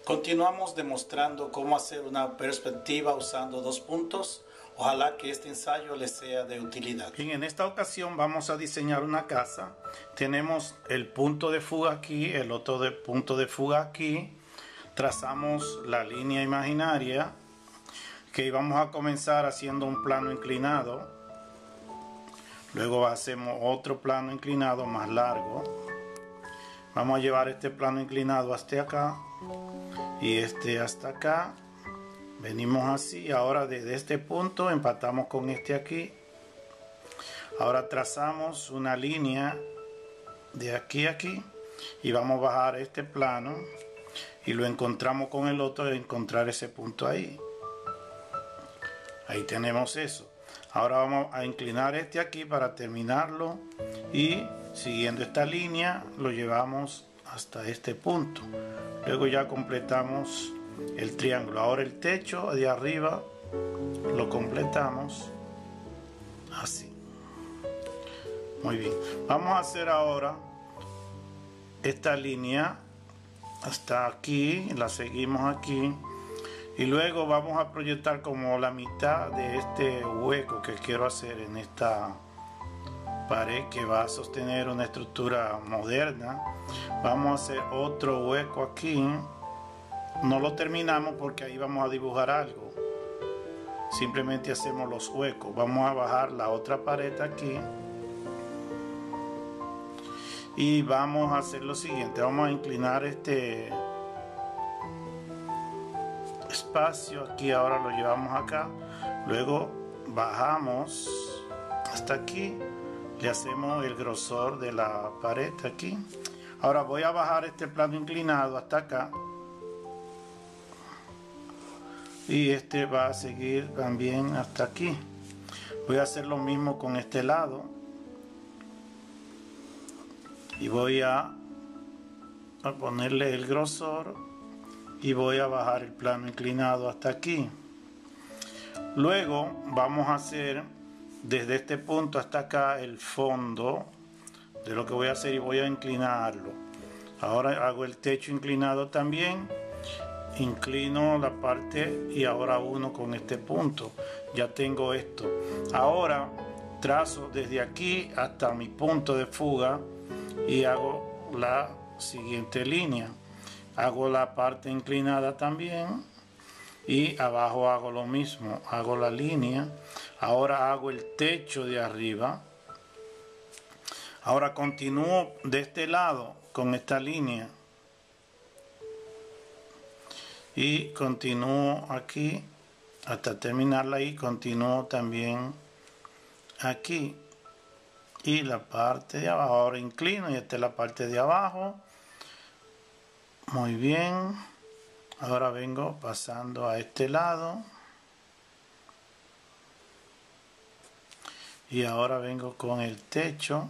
Continuamos demostrando cómo hacer una perspectiva usando dos puntos. Ojalá que este ensayo les sea de utilidad. Bien, en esta ocasión vamos a diseñar una casa. Tenemos el punto de fuga aquí, el otro punto de fuga aquí. Trazamos la línea imaginaria que vamos a comenzar haciendo un plano inclinado. Luego hacemos otro plano inclinado más largo. Vamos a llevar este plano inclinado hasta acá y este hasta acá. Venimos así. Ahora desde este punto empatamos con este aquí. Ahora trazamos una línea de aquí a aquí y vamos a bajar este plano y lo encontramos con el otro y encontrar ese punto ahí. Ahí tenemos eso. Ahora vamos a inclinar este aquí para terminarlo y siguiendo esta línea lo llevamos hasta este punto. Luego ya completamos el triángulo. Ahora el techo de arriba lo completamos así. Muy bien. Vamos a hacer ahora esta línea hasta aquí. La seguimos aquí. Y luego vamos a proyectar como la mitad de este hueco que quiero hacer en esta pared que va a sostener una estructura moderna. Vamos a hacer otro hueco aquí. No lo terminamos porque ahí vamos a dibujar algo. Simplemente hacemos los huecos. Vamos a bajar la otra pared aquí. Y vamos a hacer lo siguiente. Vamos a inclinar este espacio aquí, ahora lo llevamos acá, luego bajamos hasta aquí, le hacemos el grosor de la pared aquí. Ahora voy a bajar este plano inclinado hasta acá y este va a seguir también hasta aquí. Voy a hacer lo mismo con este lado y voy a ponerle el grosor y voy a bajar el plano inclinado hasta aquí. Luego vamos a hacer desde este punto hasta acá el fondo de lo que voy a hacer y voy a inclinarlo. Ahora hago el techo inclinado también, inclino la parte y ahora uno con este punto. Ya tengo esto. Ahora trazo desde aquí hasta mi punto de fuga y hago la siguiente línea. Hago la parte inclinada también y abajo hago lo mismo, hago la línea. Ahora hago el techo de arriba. Ahora continúo de este lado con esta línea y continúo aquí hasta terminarla y continúo también aquí y la parte de abajo. Ahora inclino y esta es la parte de abajo. Muy bien, ahora vengo pasando a este lado y ahora vengo con el techo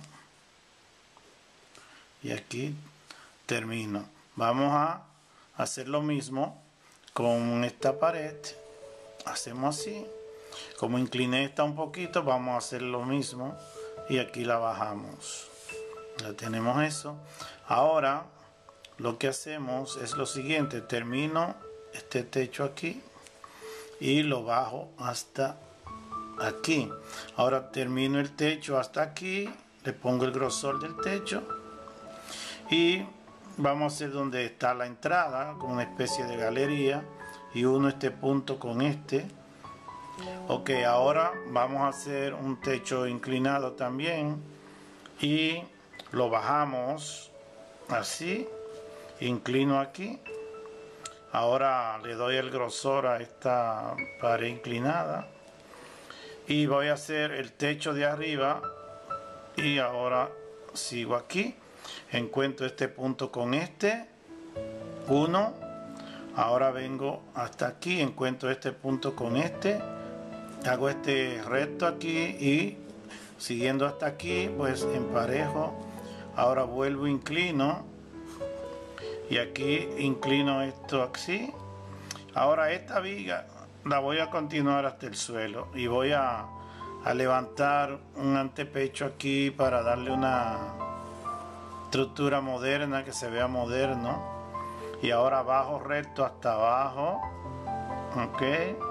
y aquí termino. Vamos a hacer lo mismo con esta pared. Hacemos así, como incliné esta un poquito, vamos a hacer lo mismo y aquí la bajamos. Ya tenemos eso. Ahora lo que hacemos es lo siguiente, termino este techo aquí y lo bajo hasta aquí. Ahora termino el techo hasta aquí, le pongo el grosor del techo y vamos a hacer donde está la entrada con una especie de galería y uno este punto con este. Ok, ahora vamos a hacer un techo inclinado también y lo bajamos así. Inclino aquí. Ahora le doy el grosor a esta pared inclinada y voy a hacer el techo de arriba y ahora sigo aquí, encuentro este punto con este, uno. Ahora vengo hasta aquí, encuentro este punto con este, hago este recto aquí y siguiendo hasta aquí pues emparejo. Ahora vuelvo, inclino y aquí inclino esto así. Ahora esta viga la voy a continuar hasta el suelo y voy a levantar un antepecho aquí para darle una estructura moderna, que se vea moderno. y ahora bajo recto hasta abajo, ok,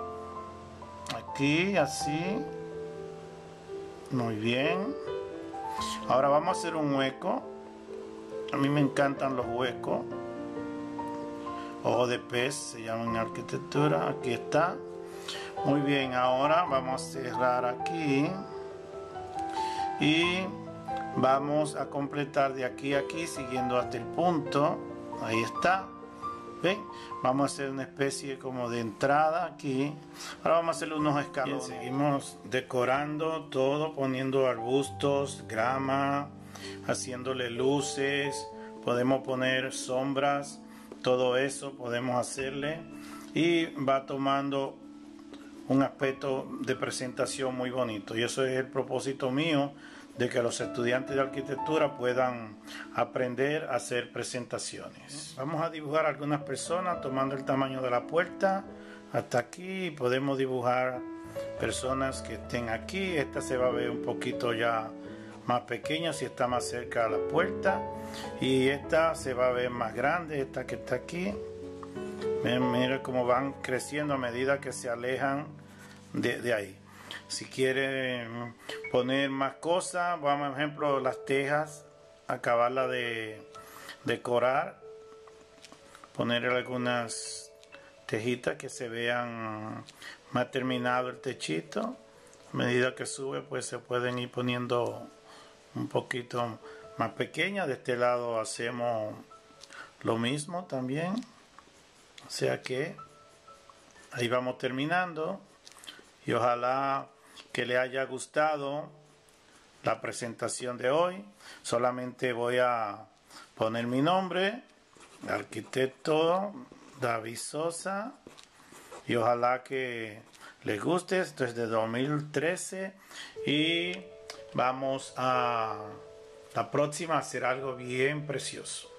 aquí así, muy bien. Ahora vamos a hacer un hueco. A mí me encantan los huecos, ojo de pez se llama en arquitectura. Aquí está, muy bien. Ahora vamos a cerrar aquí y vamos a completar de aquí a aquí siguiendo hasta el punto. Ahí está. ¿Ven? Vamos a hacer una especie como de entrada aquí. Ahora vamos a hacer unos escalones. Seguimos decorando todo, poniendo arbustos, grama, haciéndole luces. Podemos poner sombras, todo eso podemos hacerle. Y va tomando un aspecto de presentación muy bonito. Y eso es el propósito mío, de que los estudiantes de arquitectura puedan aprender a hacer presentaciones. Vamos a dibujar algunas personas tomando el tamaño de la puerta hasta aquí. Podemos dibujar personas que estén aquí. Esta se va a ver un poquito ya más pequeña si está más cerca de la puerta, y esta se va a ver más grande, esta que está aquí. Mira cómo van creciendo a medida que se alejan de ahí. Si quieren poner más cosas, vamos, por ejemplo, las tejas, acabarla de decorar, poner algunas tejitas que se vean más terminado el techito. A medida que sube, pues se pueden ir poniendo un poquito más pequeñas. De este lado hacemos lo mismo también. O sea que ahí vamos terminando, y ojalá que le haya gustado la presentación de hoy. Solamente voy a poner mi nombre, arquitecto David Sosa, y ojalá que les guste. Esto es de 2013 y vamos a la próxima a hacer algo bien precioso.